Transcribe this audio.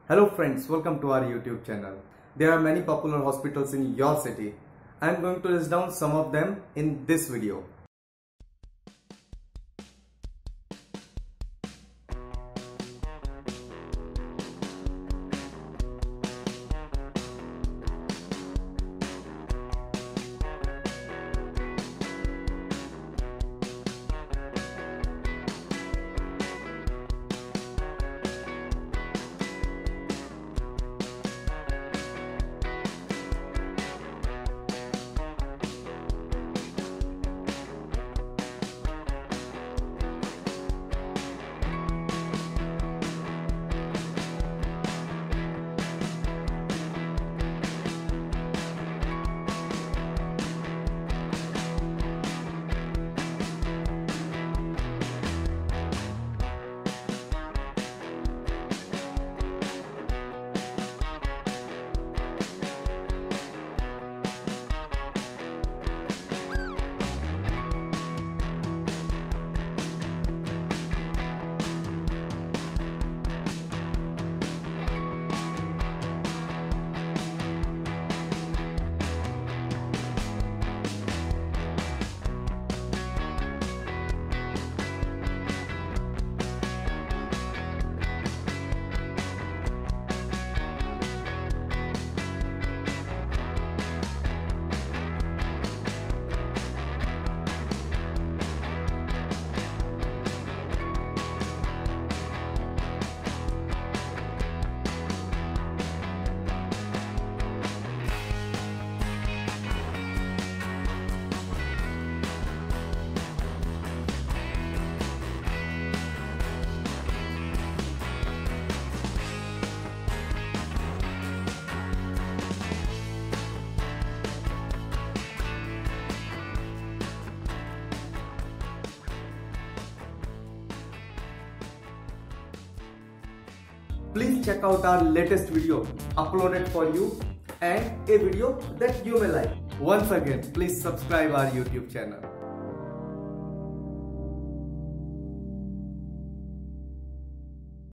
Hello friends, welcome to our YouTube channel. There are many popular hospitals in your city. I am going to list down some of them in this video. Please check out our latest video uploaded for you and a video that you may like. Once again, please subscribe our YouTube channel.